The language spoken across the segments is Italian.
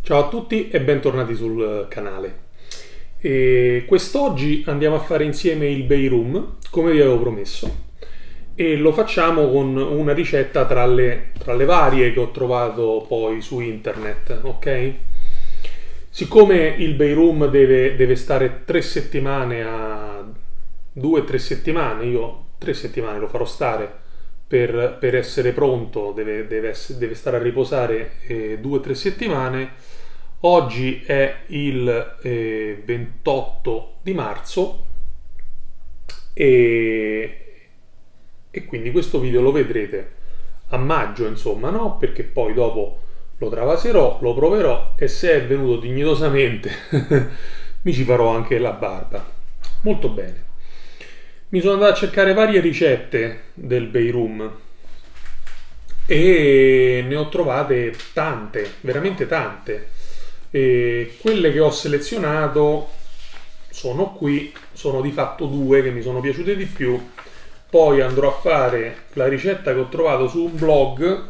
Ciao a tutti e bentornati sul canale. Quest'oggi andiamo a fare insieme il Bay Room, come vi avevo promesso, e lo facciamo con una ricetta tra le varie che ho trovato poi su internet, ok? Siccome il Bay Room deve stare 3 settimane a 2 o 3 settimane, io 3 settimane lo farò stare per essere pronto, deve stare a riposare 2 o 3 settimane. Oggi è il 28 di marzo e quindi questo video lo vedrete a maggio, insomma, no? Perché poi dopo lo travaserò, lo proverò e se è venuto dignitosamente mi ci farò anche la barba. Molto bene. Mi sono andato a cercare varie ricette del Bay Room e ne ho trovate tante, veramente tante. E quelle che ho selezionato sono qui, sono di fatto due che mi sono piaciute di più. Poi andrò a fare la ricetta che ho trovato su un blog,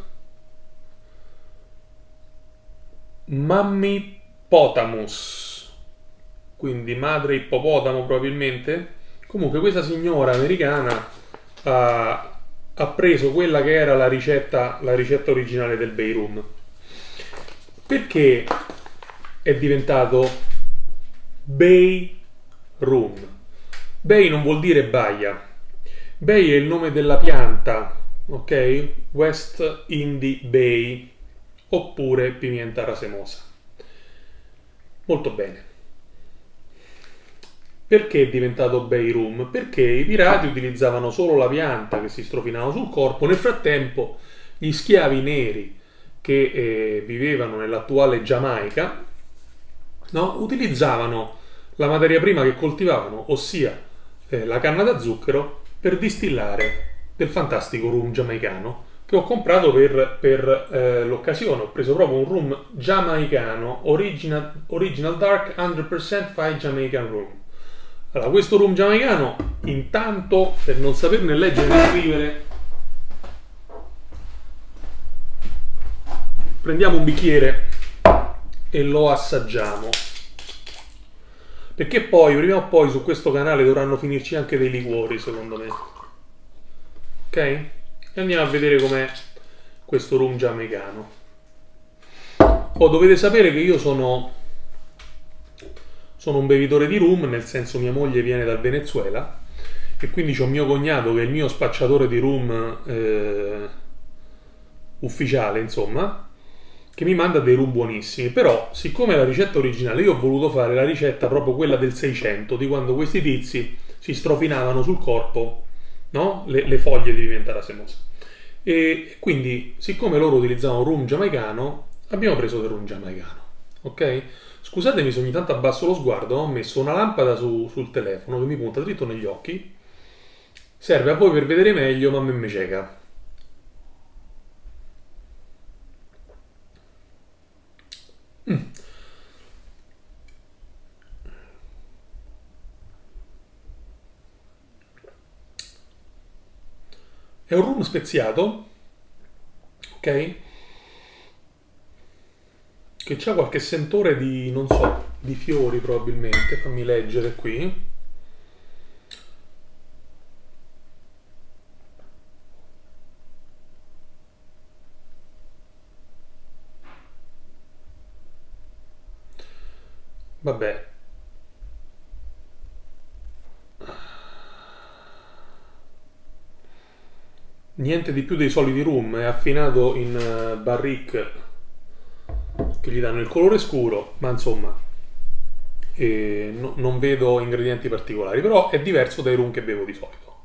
Mummy Potamus, quindi madre ippopotamo probabilmente. Comunque questa signora americana ha preso quella che era la ricetta originale del Bay Room. Perché è diventato Bay Room? Bay non vuol dire baia. Bay è il nome della pianta, ok? West Indian Bay oppure pimienta racemosa. Molto bene. Perché è diventato Bay Room? Perché i pirati utilizzavano solo la pianta che si strofinava sul corpo. Nel frattempo gli schiavi neri che vivevano nell'attuale Giamaica, no? Utilizzavano la materia prima che coltivavano, ossia la canna da zucchero, per distillare del fantastico rum giamaicano che ho comprato per l'occasione. Ho preso proprio un rum giamaicano, original dark 100% Fine Jamaican Rum. Allora, questo rum giamaicano, intanto, per non saperne leggere né scrivere, prendiamo un bicchiere e lo assaggiamo, perché poi prima o poi su questo canale dovranno finirci anche dei liquori, secondo me. Ok? E andiamo a vedere com'è questo rum giamaicano. Dovete sapere che io sono un bevitore di rum, nel senso mia moglie viene dal Venezuela e quindi c'ho mio cognato che è il mio spacciatore di rum ufficiale, insomma, che mi manda dei rum buonissimi. Però siccome la ricetta originale, io ho voluto fare la ricetta proprio quella del 600, di quando questi tizi si strofinavano sul corpo, no? Le foglie di pimienta racemosa. E quindi, siccome loro utilizzavano rum giamaicano, abbiamo preso del rum giamaicano, ok? Scusatemi se ogni tanto abbasso lo sguardo, ho messo una lampada sul telefono che mi punta dritto negli occhi. Serve a voi per vedere meglio, ma a me mi cieca. È un rum speziato, ok? Che c'ha qualche sentore di, non so, di fiori probabilmente. Fammi leggere qui. Vabbè. Niente di più dei soliti rum, è affinato in barrique che gli danno il colore scuro, ma insomma non vedo ingredienti particolari, però è diverso dai rum che bevo di solito.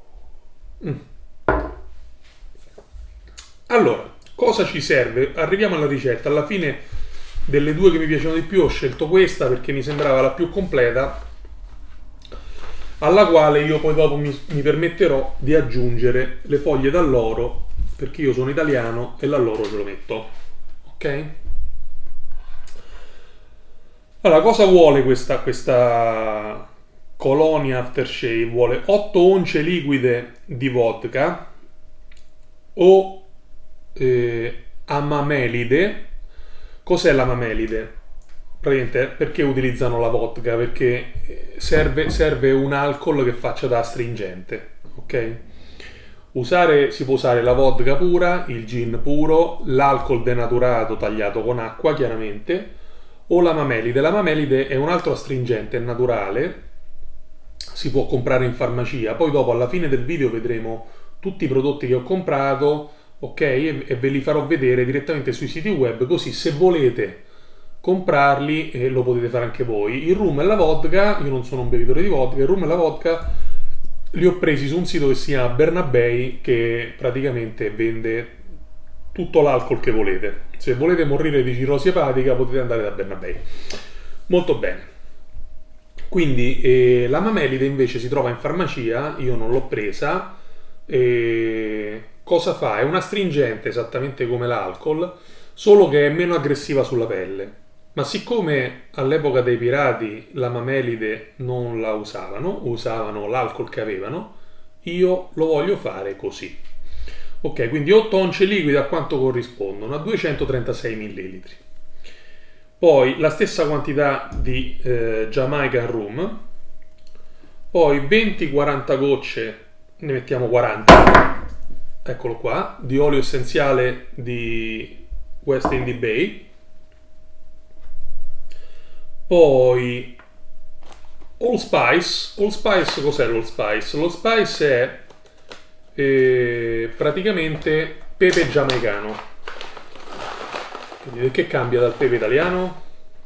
Allora, cosa ci serve? Arriviamo alla ricetta. Alla fine delle due che mi piacciono di più ho scelto questa perché mi sembrava la più completa, alla quale io poi dopo mi permetterò di aggiungere le foglie d'alloro, perché io sono italiano e l'alloro ce lo metto, ok? Allora, cosa vuole questa colonia aftershave? Vuole 8 once liquide di vodka o amamelide Cos'è la mamelide? Praticamente perché utilizzano la vodka? Perché serve un alcol che faccia da astringente, ok? Si può usare la vodka pura, il gin puro, l'alcol denaturato tagliato con acqua, chiaramente, o la mamelide. La mamelide è un altro astringente naturale, si può comprare in farmacia. Poi dopo, alla fine del video, vedremo tutti i prodotti che ho comprato, ok? E ve li farò vedere direttamente sui siti web, così se volete comprarli lo potete fare anche voi. Il rum e la vodka, io non sono un bevitore di vodka, il rum e la vodka li ho presi su un sito che si chiama Bernabei, che praticamente vende tutto l'alcol che volete. Se volete morire di cirrosi epatica potete andare da Bernabei. Molto bene. Quindi la mamelide invece si trova in farmacia, io non l'ho presa. Cosa fa? È un astringente esattamente come l'alcol, solo che è meno aggressiva sulla pelle. Ma siccome all'epoca dei pirati la mamelide non la usavano l'alcol che avevano, io lo voglio fare così. Ok, quindi 8 once liquide a quanto corrispondono? A 236 ml. Poi la stessa quantità di Jamaican rum, poi 20-40 gocce, ne mettiamo 40, eccolo qua, di olio essenziale di West Indies Bay. Poi Allspice. Cos'è l'Allspice? L'Allspice è praticamente pepe giamaicano. Quindi perché cambia dal pepe italiano?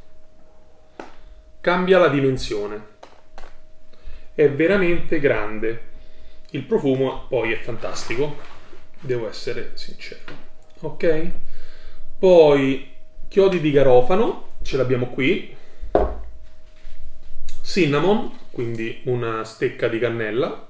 Cambia la dimensione. È veramente grande. Il profumo poi è fantastico, devo essere sincero. Ok? Poi chiodi di garofano, ce l'abbiamo qui. Cinnamon, quindi una stecca di cannella.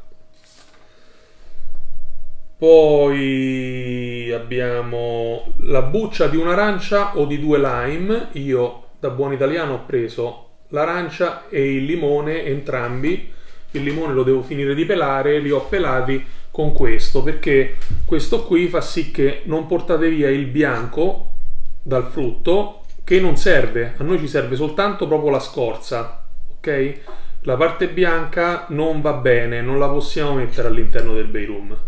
Poi abbiamo la buccia di un'arancia o di 2 lime. Io da buon italiano ho preso l'arancia e il limone, entrambi. Il limone lo devo finire di pelare, li ho pelati con questo, perché questo qui fa sì che non portate via il bianco dal frutto, che non serve. A noi ci serve soltanto proprio la scorza. Ok? La parte bianca non va bene, non la possiamo mettere all'interno del bay rum.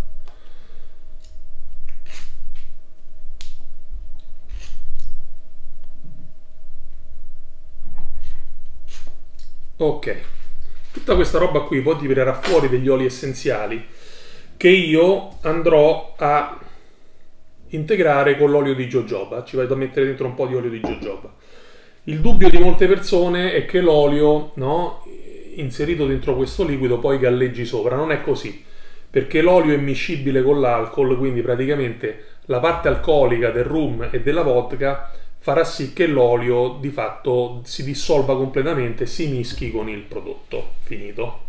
Ok, tutta questa roba qui poi tirerà fuori degli oli essenziali che io andrò a integrare con l'olio di jojoba. Ci vado a mettere dentro un po' di olio di jojoba. Il dubbio di molte persone è che l'olio, no, inserito dentro questo liquido poi galleggi sopra. Non è così, perché l'olio è miscibile con l'alcol, quindi praticamente la parte alcolica del rum e della vodka farà sì che l'olio di fatto si dissolva completamente e si mischi con il prodotto finito.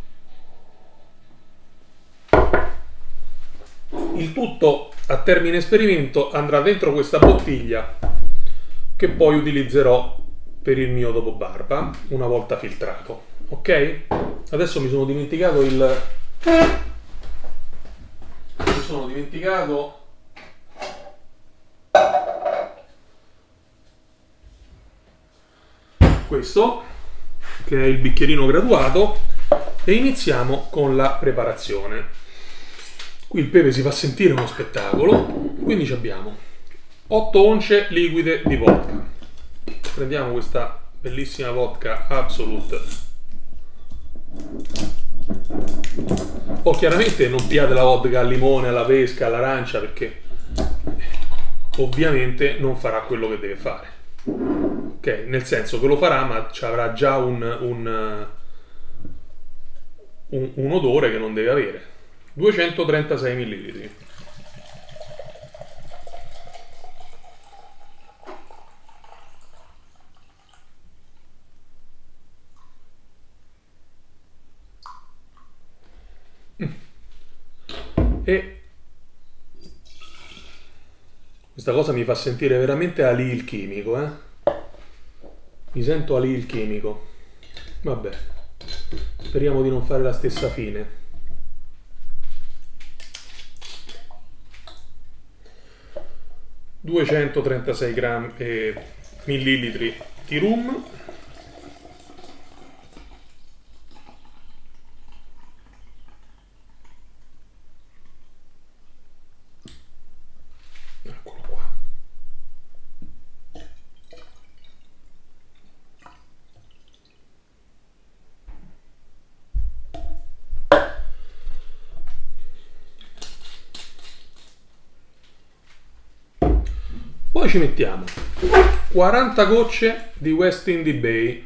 Il tutto a termine esperimento andrà dentro questa bottiglia che poi utilizzerò per il mio dopo barba una volta filtrato. Ok? Adesso mi sono dimenticato questo, che è il bicchierino graduato, e iniziamo con la preparazione. Qui il pepe si fa sentire, uno spettacolo. Quindi abbiamo 8 once liquide di vodka. Prendiamo questa bellissima vodka Absolut. Chiaramente non piate la vodka al limone, alla pesca, all'arancia, perché ovviamente non farà quello che deve fare. Ok, nel senso che lo farà, ma ci avrà già un odore che non deve avere. 236 ml. E questa cosa mi fa sentire veramente Ali il chimico, eh? Mi sento Ali il chimico. Vabbè, speriamo di non fare la stessa fine. ...236 grammi millilitri di rum. Eccolo qua. Poi ci mettiamo 40 gocce di West Indies Bay.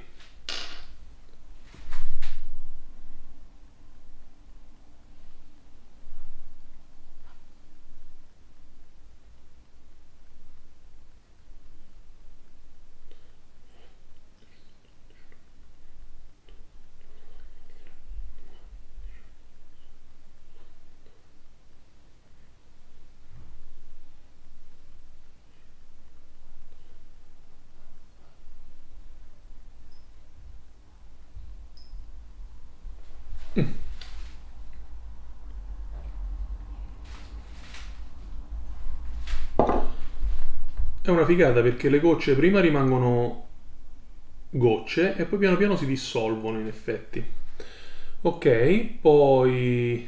È una figata perché le gocce prima rimangono gocce e poi piano piano si dissolvono in effetti. Ok, poi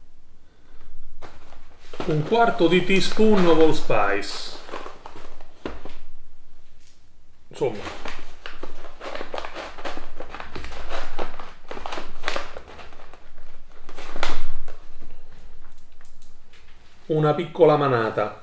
un quarto di teaspoon of allspice. Insomma, una piccola manata.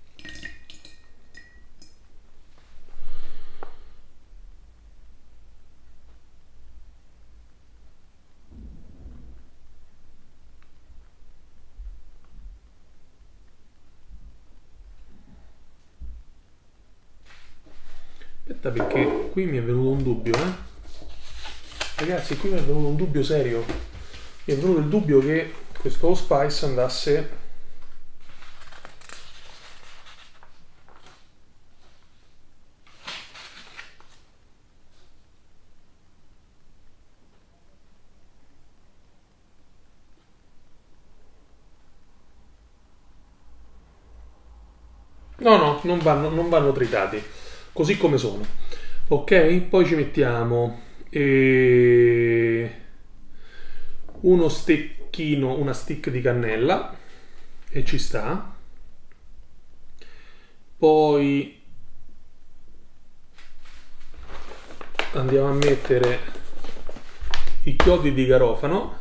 Aspetta perché qui mi è venuto un dubbio, Ragazzi, qui mi è venuto un dubbio serio. Mi è venuto il dubbio che questo allspice andasse... No, non vanno tritati, così come sono. Ok, poi ci mettiamo uno stecchino, una stick di cannella, e ci sta. Poi andiamo a mettere i chiodi di garofano.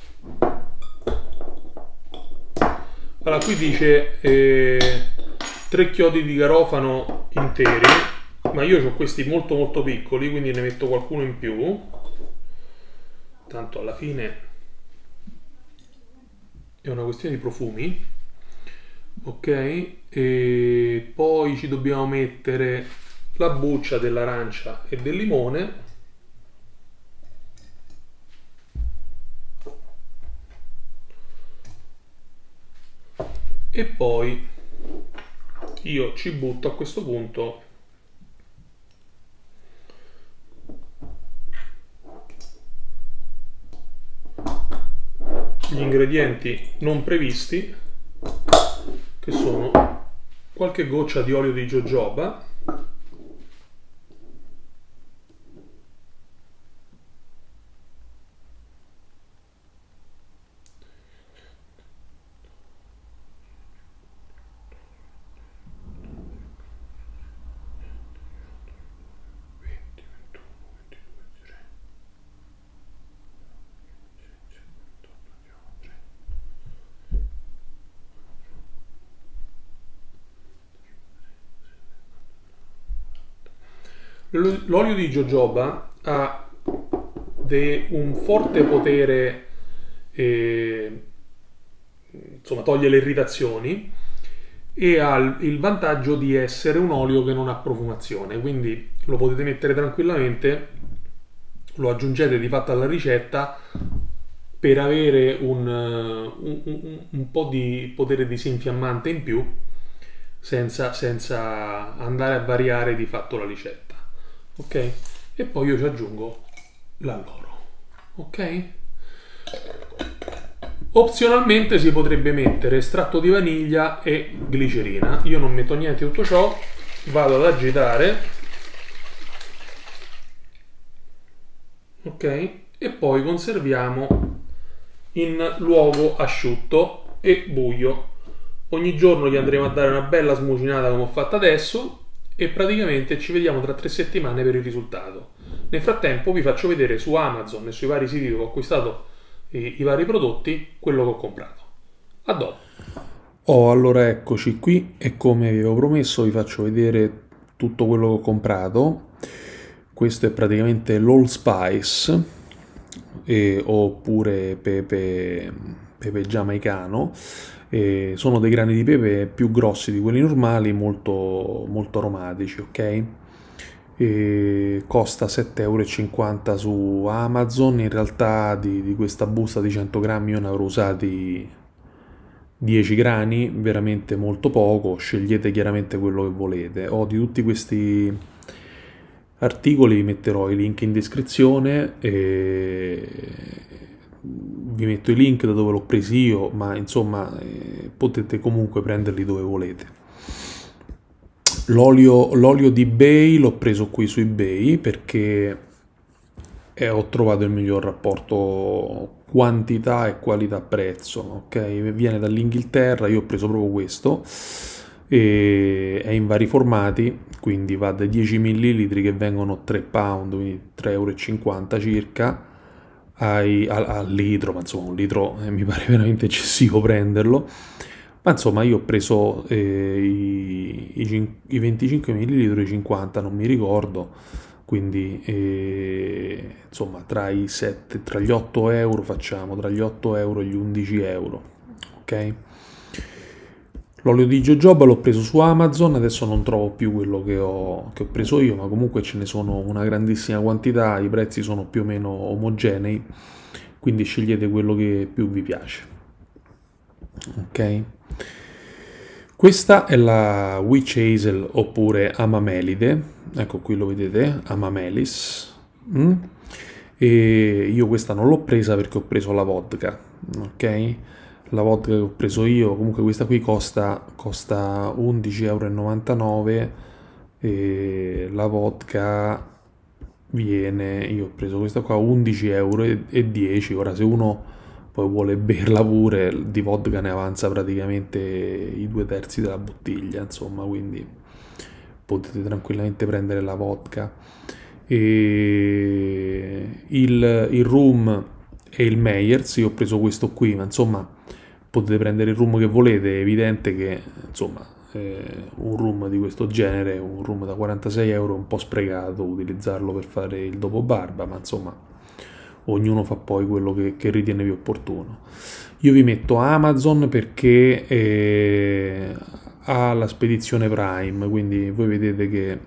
Allora, qui dice 3 chiodi di garofano interi, ma io ho questi molto molto piccoli, quindi ne metto qualcuno in più, tanto alla fine è una questione di profumi. Ok, e poi ci dobbiamo mettere la buccia dell'arancia e del limone. E poi io ci butto a questo punto gli ingredienti non previsti, che sono qualche goccia di olio di jojoba, l'olio di jojoba ha un forte potere, insomma toglie le irritazioni, e ha il vantaggio di essere un olio che non ha profumazione, quindi lo potete mettere tranquillamente, lo aggiungete di fatto alla ricetta per avere un po' di potere disinfiammante in più, senza andare a variare di fatto la ricetta. Ok, e poi io ci aggiungo l'alloro. Ok, opzionalmente si potrebbe mettere estratto di vaniglia e glicerina. Io non metto niente di tutto ciò, vado ad agitare ok? E poi conserviamo in luogo asciutto e buio. Ogni giorno gli andremo a dare una bella smucinata come ho fatto adesso e praticamente ci vediamo tra 3 settimane per il risultato. Nel frattempo vi faccio vedere su Amazon e sui vari siti dove ho acquistato i vari prodotti quello che ho comprato. A dopo. Oh, allora eccoci qui e come vi avevo promesso vi faccio vedere tutto quello che ho comprato. Questo è praticamente l'allspice oppure pepe giamaicano. Sono dei grani di pepe più grossi di quelli normali, molto, molto aromatici, ok? Costa 7,50 € su Amazon. In realtà di questa busta di 100 grammi io ne avrò usati 10 grani, veramente molto poco. Scegliete chiaramente quello che volete. Di tutti questi articoli vi metterò i link in descrizione e vi metto i link da dove l'ho presi io, ma insomma potete comunque prenderli dove volete. L'olio di eBay l'ho preso qui su eBay perché ho trovato il miglior rapporto quantità e qualità prezzo, ok? Viene dall'Inghilterra, io ho preso proprio questo e è in vari formati, quindi va da 10 ml che vengono 3 pound, quindi 3,50 € circa al litro, ma insomma un litro mi pare veramente eccessivo prenderlo. Ma insomma io ho preso i 25 ml, i 50 non mi ricordo, quindi insomma tra gli 8 euro facciamo, tra gli 8 euro e gli 11 euro, ok? L'olio di jojoba l'ho preso su Amazon, adesso non trovo più quello che ho preso io, ma comunque ce ne sono una grandissima quantità, i prezzi sono più o meno omogenei, quindi scegliete quello che più vi piace. Ok? Questa è la Witch Hazel oppure Amamelide, ecco qui lo vedete, Amamelis. E io questa non l'ho presa perché ho preso la vodka, ok? La vodka che ho preso io, comunque questa qui costa 11,99 € e la vodka viene, io ho preso questa qua 11,10 €. Ora se uno poi vuole berla pure, di vodka ne avanza praticamente i 2/3 della bottiglia, insomma, quindi potete tranquillamente prendere la vodka. E il rum e il Meyers, io ho preso questo qui, ma insomma potete prendere il rum che volete. È evidente che insomma un rum di questo genere, un rum da 46 euro, è un po' sprecato utilizzarlo per fare il dopo barba, ma insomma ognuno fa poi quello che ritiene più opportuno. Io vi metto Amazon perché ha la spedizione Prime, quindi voi vedete che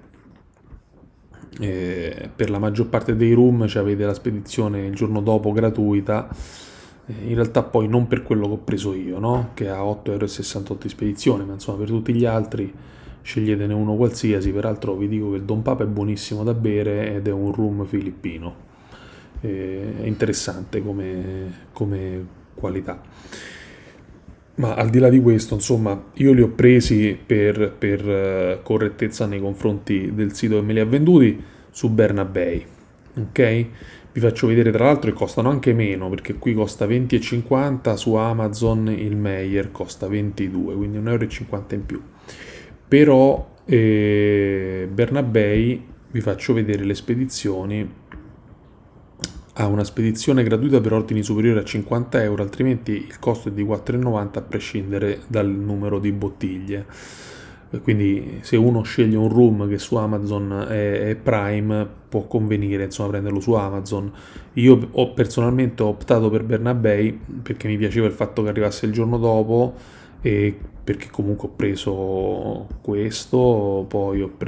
per la maggior parte dei room avete la spedizione il giorno dopo gratuita. In realtà poi non per quello che ho preso io, no? Che ha 8,68 € di spedizione, ma insomma per tutti gli altri sceglietene uno qualsiasi. Peraltro vi dico che il Don Papa è buonissimo da bere ed è un rum filippino, è interessante come qualità. Ma al di là di questo, insomma, io li ho presi per correttezza nei confronti del sito che me li ha venduti su Bernabei, ok? Vi faccio vedere tra l'altro che costano anche meno, perché qui costa 20,50 €, su Amazon il Meyer costa 22, quindi 1,50 € in più. Però Bernabei, vi faccio vedere le spedizioni, ha una spedizione gratuita per ordini superiori a 50 euro, altrimenti il costo è di 4,90 € a prescindere dal numero di bottiglie. Quindi se uno sceglie un room che su Amazon è Prime, può convenire insomma prenderlo su Amazon. Io personalmente ho optato per Bernabei perché mi piaceva il fatto che arrivasse il giorno dopo e perché comunque ho preso questo, poi ho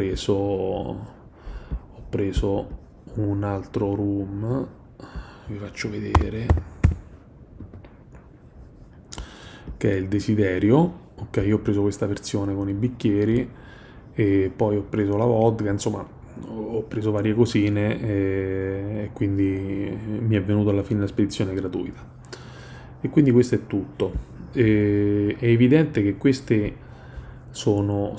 preso un altro room, vi faccio vedere, che è il Desiderio. Ok, io ho preso questa versione con i bicchieri e poi ho preso la vodka, insomma ho preso varie cosine e quindi mi è venuto alla fine la spedizione gratuita. E quindi questo è tutto. È evidente che queste sono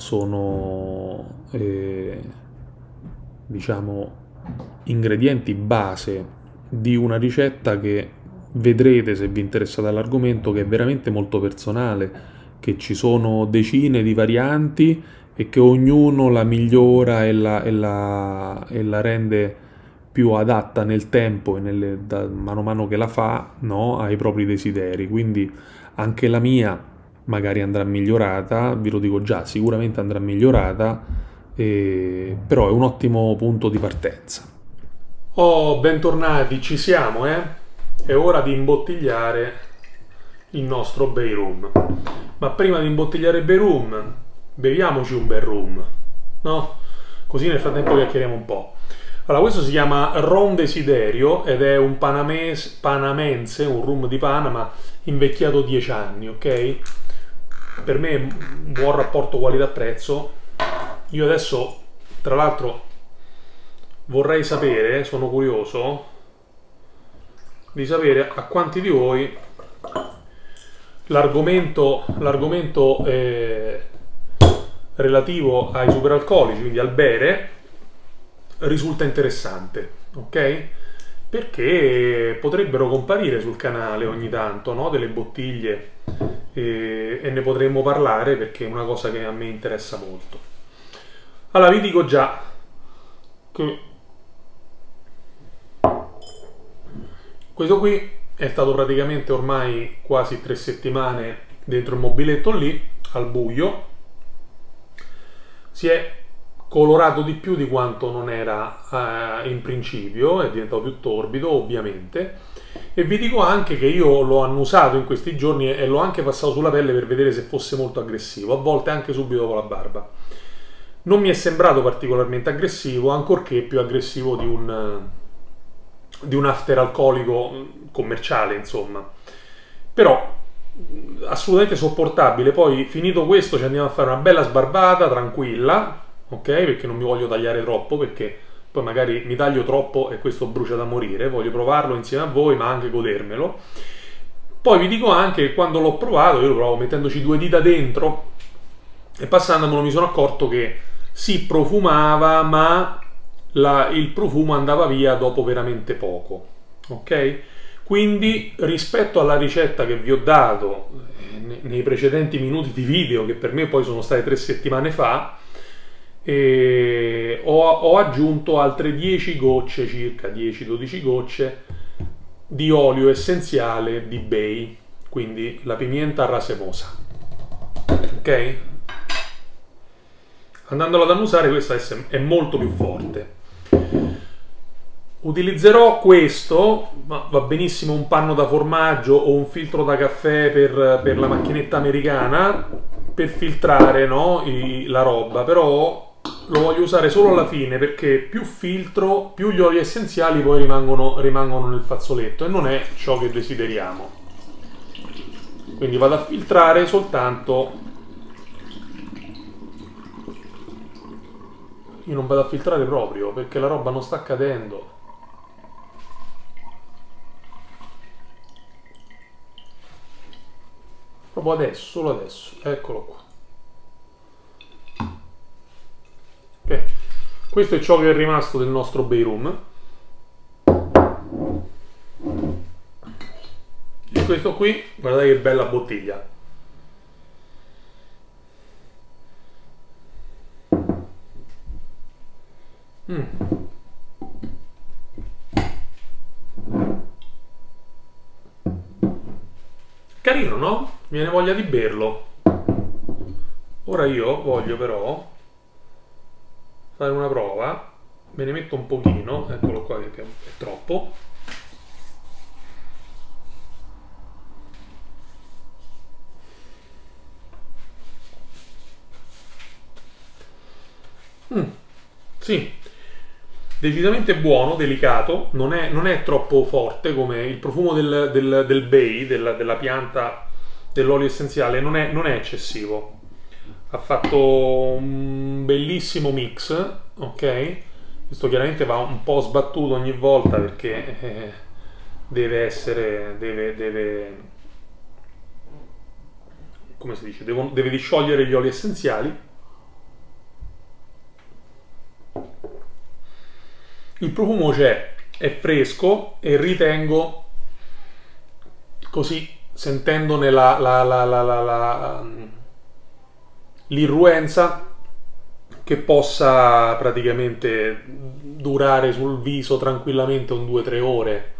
diciamo ingredienti base di una ricetta che vedrete, se vi interessate all'argomento, che è veramente molto personale, che ci sono decine di varianti e che ognuno la migliora e la rende più adatta nel tempo e mano a mano che la fa, no, ai propri desideri. Quindi anche la mia magari andrà migliorata, vi lo dico già, sicuramente andrà migliorata, però è un ottimo punto di partenza. Oh, bentornati, ci siamo, eh? È ora di imbottigliare il nostro Bay Rum. Ma prima di imbottigliare il Bay Rum, beviamoci un bel rum, no? Così nel frattempo chiacchieriamo un po'. Allora, questo si chiama Ron Desiderio ed è un panamense, un rum di Panama, invecchiato 10 anni, ok? Per me è un buon rapporto qualità-prezzo. Io adesso, tra l'altro, vorrei sapere, sono curioso di sapere a quanti di voi l'argomento relativo ai superalcolici, quindi al bere, risulta interessante, ok? Perché potrebbero comparire sul canale ogni tanto, no? Delle bottiglie e ne potremmo parlare perché è una cosa che a me interessa molto. Allora vi dico già che questo qui è stato praticamente ormai quasi 3 settimane dentro il mobiletto lì, al buio. Si è colorato di più di quanto non era in principio, è diventato più torbido ovviamente, e vi dico anche che io l'ho annusato in questi giorni e l'ho anche passato sulla pelle per vedere se fosse molto aggressivo, a volte anche subito dopo la barba. Non mi è sembrato particolarmente aggressivo, ancorché più aggressivo di un after alcolico commerciale, insomma. Però assolutamente sopportabile. Poi finito questo ci andiamo a fare una bella sbarbata tranquilla, ok? Perché non mi voglio tagliare troppo, perché poi magari mi taglio troppo e questo brucia da morire. Voglio provarlo insieme a voi, ma anche godermelo. Poi vi dico anche che quando l'ho provato, io lo provo mettendoci 2 dita dentro e passandomelo mi sono accorto che si profumava, ma il profumo andava via dopo veramente poco, ok? Quindi rispetto alla ricetta che vi ho dato nei precedenti minuti di video, che per me poi sono state 3 settimane fa, ho aggiunto altre 10 gocce, circa 10-12 gocce di olio essenziale di bay, quindi la pimienta racemosa, ok? Andandola ad annusare, questa è molto più forte. Utilizzerò questo, ma va benissimo un panno da formaggio o un filtro da caffè per la macchinetta americana per filtrare, no, la roba, però lo voglio usare solo alla fine perché più filtro, più gli oli essenziali poi rimangono nel fazzoletto e non è ciò che desideriamo. Quindi vado a filtrare soltanto. Io non vado a filtrare proprio perché la roba non sta cadendo. Proprio adesso, solo adesso. Eccolo qua. Ok. Questo è ciò che è rimasto del nostro Bay Rum. E questo qui, guardate che bella bottiglia. Carino, no? Mi viene voglia di berlo. Ora io voglio però fare una prova. Me ne metto un pochino, eccolo qua che è troppo. Sì, decisamente buono, delicato, non è troppo forte come il profumo del bay, della pianta dell'olio essenziale, non è eccessivo. Ha fatto un bellissimo mix, ok? Questo chiaramente va un po' sbattuto ogni volta perché deve come si dice, deve disciogliere gli oli essenziali. Il profumo c'è, è fresco e ritengo, così sentendone l'irruenza, che possa praticamente durare sul viso tranquillamente un 2-3 ore.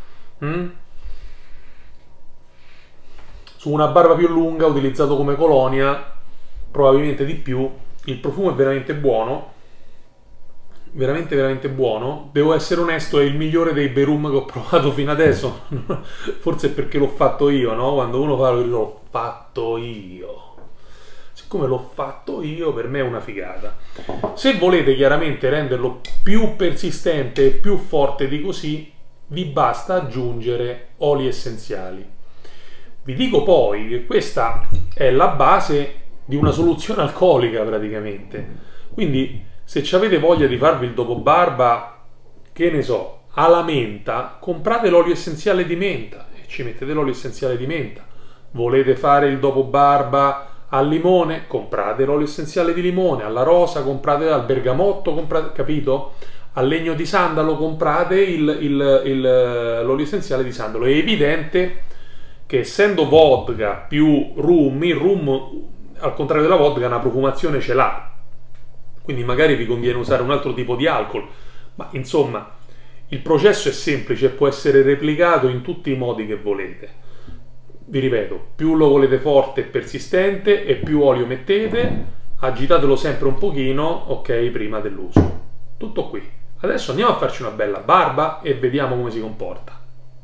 Su una barba più lunga, utilizzato come colonia, probabilmente di più. Il profumo è veramente buono, veramente veramente buono. Devo essere onesto, è il migliore dei Berum che ho provato fino adesso. Forse è perché l'ho fatto io, no? Quando uno fa l'ho fatto io. Siccome l'ho fatto io, per me è una figata. Se volete chiaramente renderlo più persistente e più forte di così, vi basta aggiungere oli essenziali. Vi dico poi che questa è la base di una soluzione alcolica praticamente. Quindi se avete voglia di farvi il dopo barba, che ne so, alla menta, comprate l'olio essenziale di menta e ci mettete l'olio essenziale di menta. Volete fare il dopo barba al limone, comprate l'olio essenziale di limone. Alla rosa comprate, al bergamotto comprate, capito? Al legno di sandalo comprate l'olio essenziale di sandalo. È evidente che essendo vodka più rum, il rum al contrario della vodka una profumazione ce l'ha, quindi magari vi conviene usare un altro tipo di alcol, ma insomma il processo è semplice e può essere replicato in tutti i modi che volete. Vi ripeto, più lo volete forte e persistente e più olio mettete, agitatelo sempre un pochino, ok, prima dell'uso. Tutto qui. Adesso andiamo a farci una bella barba e vediamo come si comporta.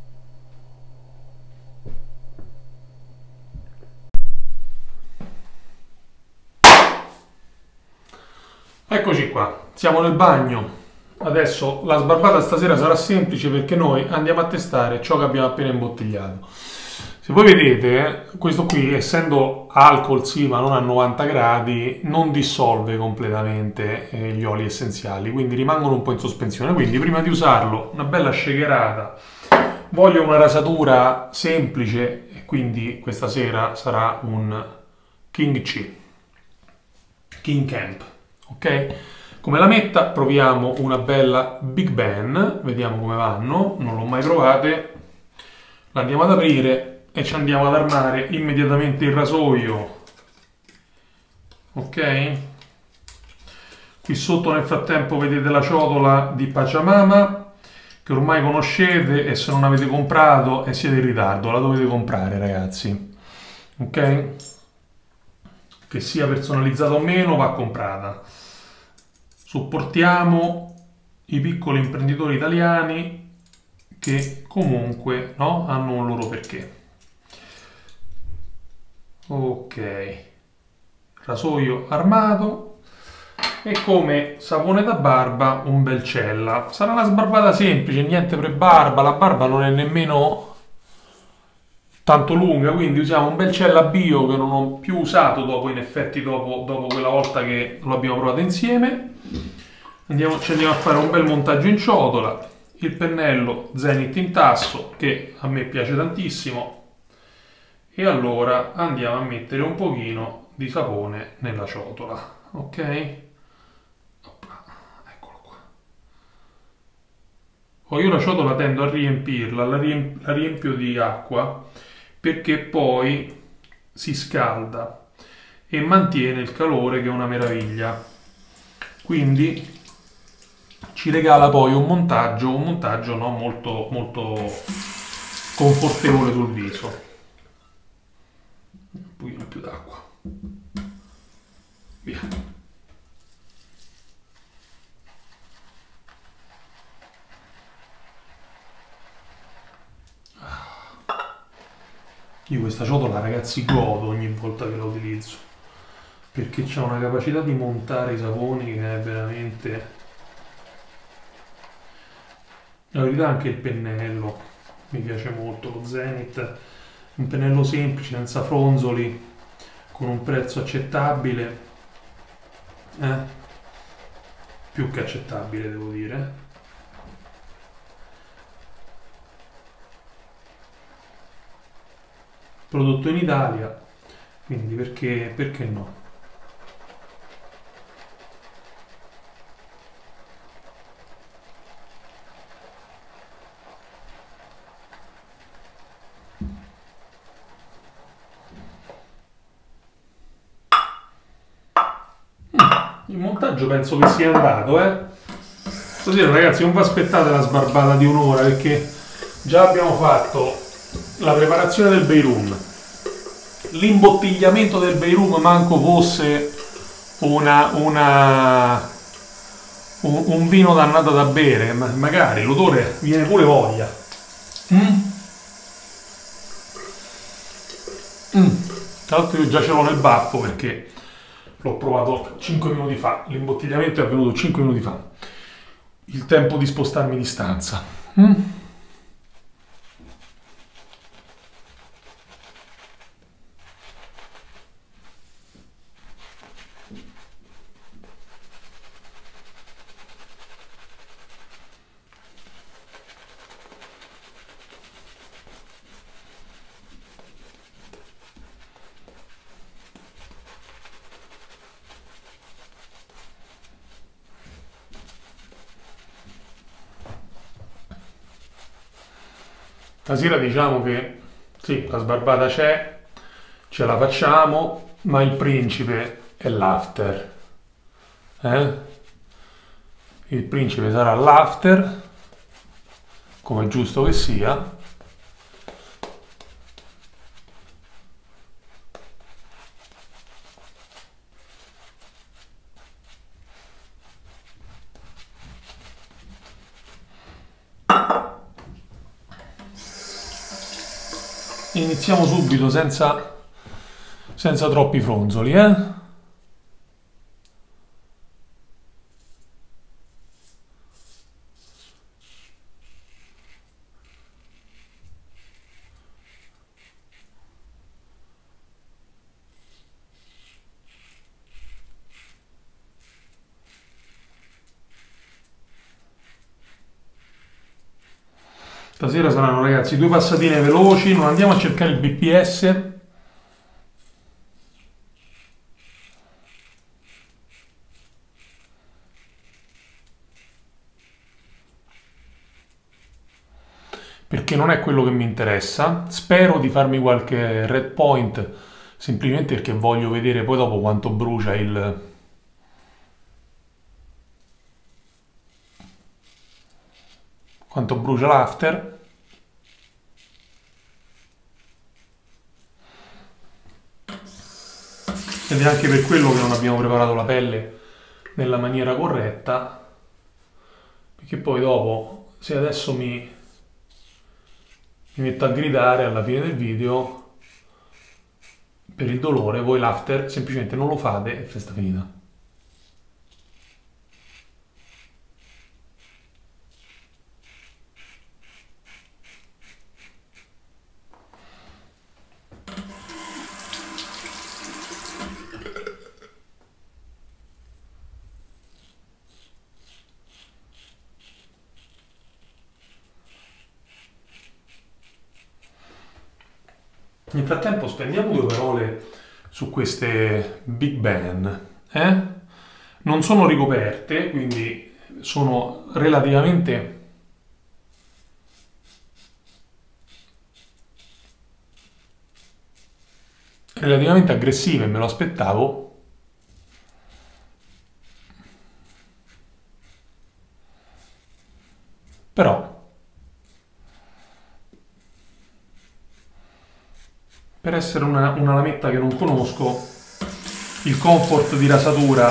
Eccoci qua, siamo nel bagno. Adesso la sbarbata stasera sarà semplice perché noi andiamo a testare ciò che abbiamo appena imbottigliato. Se voi vedete, questo qui, essendo alcol sì, ma non a 90 gradi, non dissolve completamente gli oli essenziali, quindi rimangono un po' in sospensione. Quindi prima di usarlo, una bella shakerata. Voglio una rasatura semplice e quindi questa sera sarà un King C, King Camp, ok? Come la metta? Proviamo una bella Big Ben, vediamo come vanno, non l'ho mai provate. La andiamo ad aprire e ci andiamo ad armare immediatamente il rasoio, ok? Qui sotto nel frattempo vedete la ciotola di Pachamama che ormai conoscete e se non avete comprato e siete in ritardo la dovete comprare, ragazzi, ok? Che sia personalizzata o meno va comprata. Supportiamo i piccoli imprenditori italiani che comunque, no, hanno un loro perché. Ok, rasoio armato e come sapone da barba un bel cella. Sarà una sbarbata semplice, niente pre-barba, la barba non è nemmeno tanto lunga, quindi usiamo un bel cella bio che non ho più usato dopo, in effetti dopo quella volta che lo abbiamo provato insieme. Ci andiamo a fare un bel montaggio in ciotola, il pennello Zenith in tasso che a me piace tantissimo. E allora andiamo a mettere un pochino di sapone nella ciotola, ok? Eccolo qua. Poi io la ciotola tendo a riempirla, la riempio di acqua perché poi si scalda e mantiene il calore che è una meraviglia. Quindi ci regala poi un montaggio no, molto, molto confortevole sul viso. Un pochino più d'acqua, via. Io questa ciotola, ragazzi, godo ogni volta che la utilizzo perché c'ha una capacità di montare i saponi che è veramente... La verità anche il pennello mi piace molto, lo Zenith. Un pennello semplice, senza fronzoli, con un prezzo accettabile, più che accettabile devo dire. Prodotto in Italia, quindi perché no? il montaggio penso che sia andato, Stasera ragazzi non vi aspettate la sbarbata di un'ora, perché già abbiamo fatto la preparazione del bay rum, l'imbottigliamento del bay rum, manco fosse un vino dannato da bere, magari l'odore viene pure voglia. Tra l'altro io già ce l'ho nel baffo perché l'ho provato 5 minuti fa, l'imbottigliamento è avvenuto 5 minuti fa, il tempo di spostarmi di stanza. Stasera diciamo che sì, la sbarbata c'è, ce la facciamo, ma il principe è l'after. Il principe sarà l'after, come è giusto che sia. Iniziamo subito senza troppi fronzoli, Stasera saranno ragazzi 2 passatine veloci, non andiamo a cercare il BPS. Perché non è quello che mi interessa. Spero di farmi qualche red point, semplicemente perché voglio vedere poi dopo quanto brucia l'after. Ed è anche per quello che non abbiamo preparato la pelle nella maniera corretta, perché poi dopo, se adesso mi metto a gridare alla fine del video per il dolore, voi l'after semplicemente non lo fate e festa finita. Nel frattempo spendiamo 2 parole su queste Big Ben. Non sono ricoperte, quindi sono relativamente aggressive, me lo aspettavo. Però per essere una lametta che non conosco, il comfort di rasatura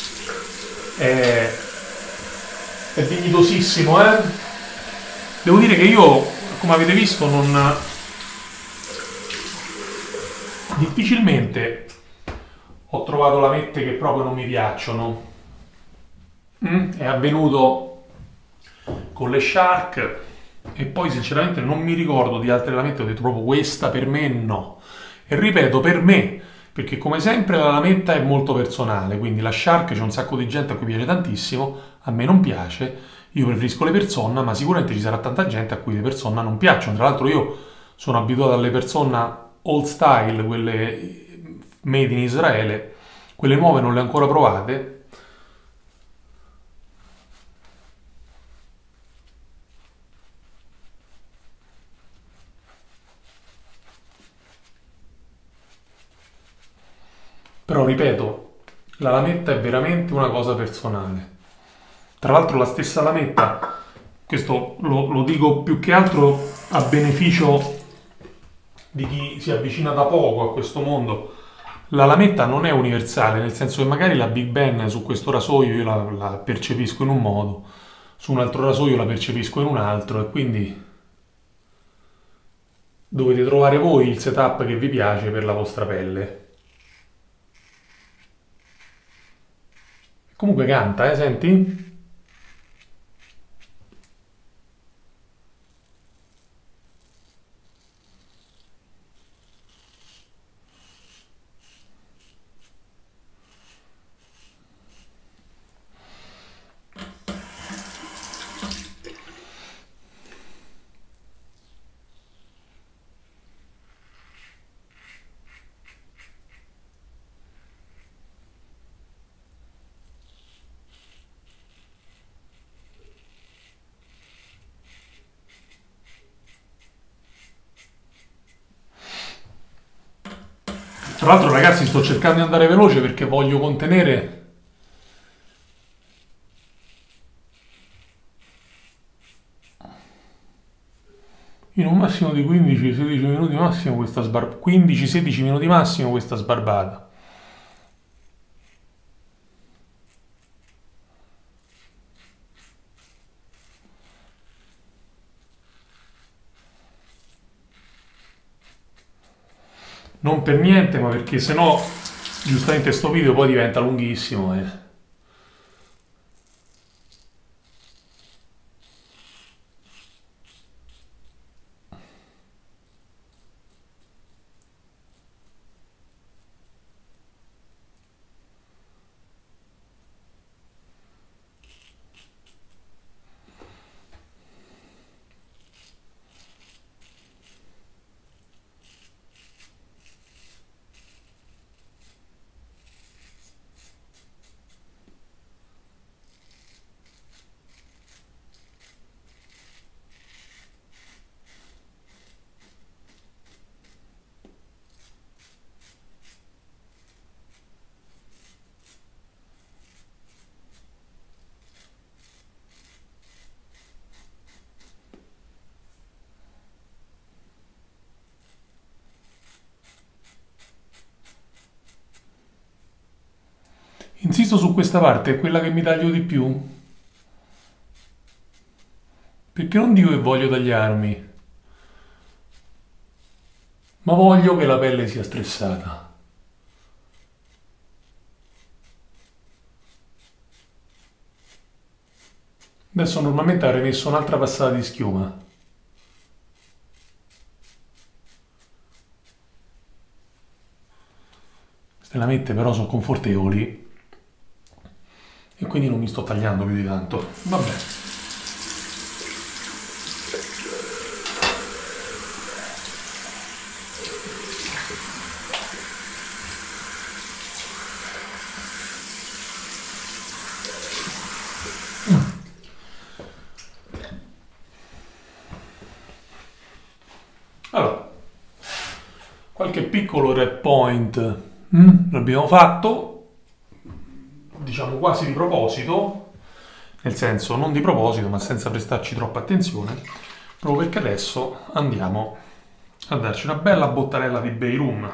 è dignitosissimo, Devo dire che io, come avete visto, difficilmente ho trovato lamette che proprio non mi piacciono. È avvenuto con le Shark e poi sinceramente non mi ricordo di altre lamette, ho detto proprio questa per me no. E ripeto, per me, perché come sempre la lametta è molto personale, quindi la Shark c'è un sacco di gente a cui piace tantissimo, a me non piace, io preferisco le Personna, ma sicuramente ci sarà tanta gente a cui le Personna non piacciono. Tra l'altro io sono abituato alle Personna old style, quelle made in Israele, quelle nuove non le ho ancora provate. Però ripeto, La lametta è veramente una cosa personale. Tra l'altro la stessa lametta, questo lo dico più che altro a beneficio di chi si avvicina da poco a questo mondo. La lametta non è universale, nel senso che magari la Big Ben su questo rasoio io la percepisco in un modo, su un altro rasoio la percepisco in un altro, e quindi dovete trovare voi il setup che vi piace per la vostra pelle. Comunque canta, senti? Tra l'altro ragazzi sto cercando di andare veloce perché voglio contenere in un massimo di 15-16 minuti massimo questa 15-16 minuti massimo questa sbarbata. Non per niente, ma perché sennò giustamente sto video poi diventa lunghissimo. Insisto su questa parte, è quella che mi taglio di più. Perché non dico che voglio tagliarmi, ma voglio che la pelle sia stressata. Adesso normalmente avrei messo un'altra passata di schiuma. Queste lamette però sono confortevoli e quindi non mi sto tagliando più di tanto. Vabbè. Allora, qualche piccolo red point l'abbiamo fatto, diciamo quasi di proposito, nel senso non di proposito ma senza prestarci troppa attenzione, proprio perché adesso andiamo a darci una bella bottarella di Bay Rum.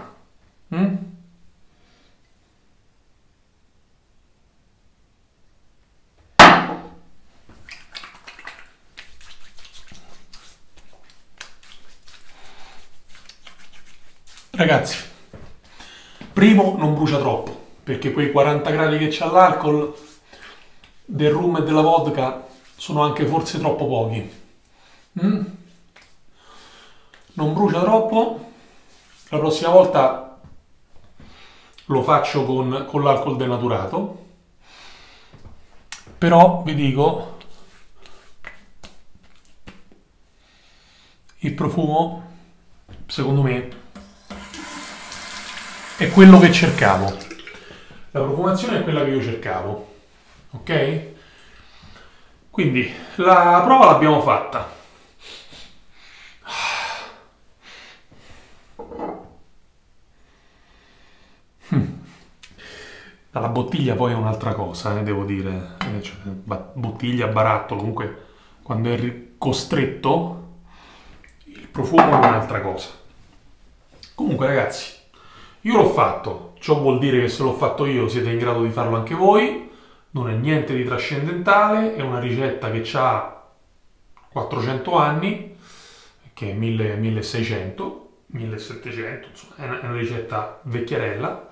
Ragazzi, primo non brucia troppo, perché quei 40 gradi che c'ha l'alcol del rum e della vodka sono anche forse troppo pochi. Non brucia troppo. La prossima volta lo faccio con l'alcol denaturato, però vi dico, il profumo secondo me è quello che cercavo. La profumazione è quella che io cercavo, ok? Quindi la prova l'abbiamo fatta. Dalla bottiglia poi è un'altra cosa, devo dire. Cioè, bottiglia, barattolo, comunque quando è costretto il profumo è un'altra cosa. Comunque ragazzi, io l'ho fatto, ciò vuol dire che se l'ho fatto io siete in grado di farlo anche voi, non è niente di trascendentale, è una ricetta che ha 400 anni, che è 1600, 1700, insomma, è una ricetta vecchierella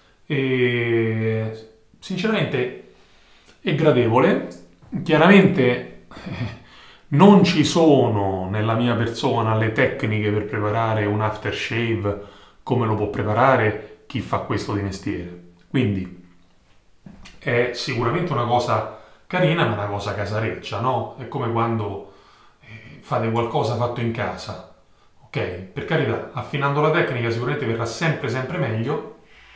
e sinceramente è gradevole. Chiaramente non ci sono nella mia persona le tecniche per preparare un aftershave come lo può preparare chi fa questo di mestiere, quindi è sicuramente una cosa carina, ma una cosa casareccia, no? È come quando fate qualcosa fatto in casa, ok? Per carità, affinando la tecnica sicuramente verrà sempre sempre meglio.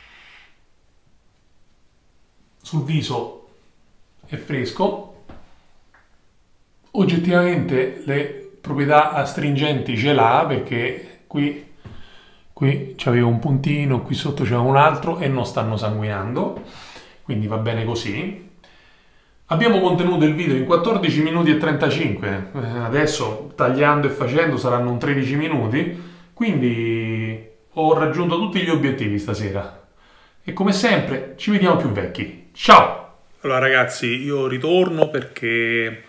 Sul viso è fresco, oggettivamente le proprietà astringenti ce l'ha, perché qui c'avevo un puntino, qui sotto c'è un altro e non stanno sanguinando, quindi va bene così. Abbiamo contenuto il video in 14 minuti e 35, adesso tagliando e facendo saranno un 13 minuti, quindi ho raggiunto tutti gli obiettivi stasera. E come sempre ci vediamo più vecchi. Ciao! Allora ragazzi, io ritorno perché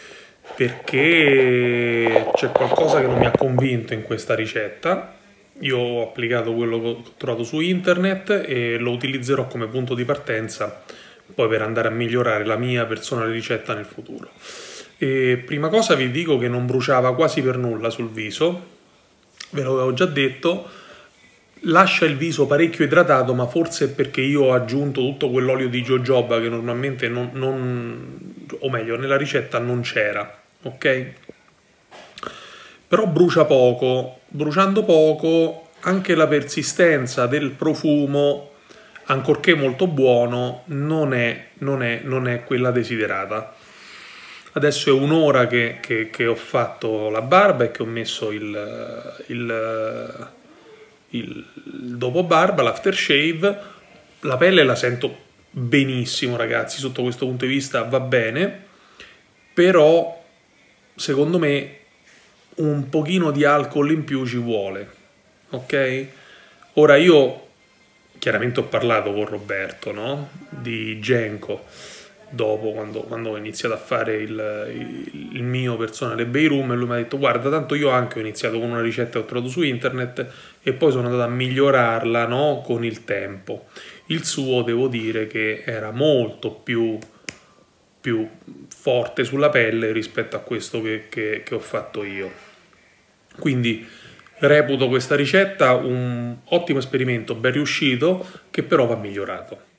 c'è qualcosa che non mi ha convinto in questa ricetta. Io ho applicato quello che ho trovato su internet e lo utilizzerò come punto di partenza poi per andare a migliorare la mia personale ricetta nel futuro. E prima cosa vi dico che non bruciava quasi per nulla sul viso, ve l'avevo già detto, lascia il viso parecchio idratato, ma forse è perché io ho aggiunto tutto quell'olio di jojoba che normalmente o meglio, nella ricetta non c'era, ok? Però brucia poco, bruciando poco anche la persistenza del profumo, ancorché molto buono, non è quella desiderata. Adesso è un'ora che ho fatto la barba e che ho messo il dopo barba, l'aftershave. La pelle la sento benissimo ragazzi, sotto questo punto di vista va bene, però secondo me un pochino di alcol in più ci vuole, ok? Ora io chiaramente ho parlato con Roberto, no? Di Genco, dopo quando ho iniziato a fare il mio personale Bay Room, e lui mi ha detto guarda, tanto io anche ho iniziato con una ricetta che ho trovato su internet e poi sono andato a migliorarla, no? Con il tempo. Il suo devo dire che era molto più forte sulla pelle rispetto a questo che ho fatto io. Quindi reputo questa ricetta un ottimo esperimento, ben riuscito, che però va migliorato.